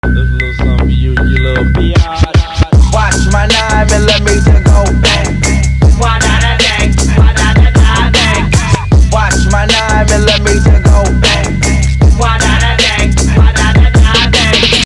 This a little something for you, you little bitch.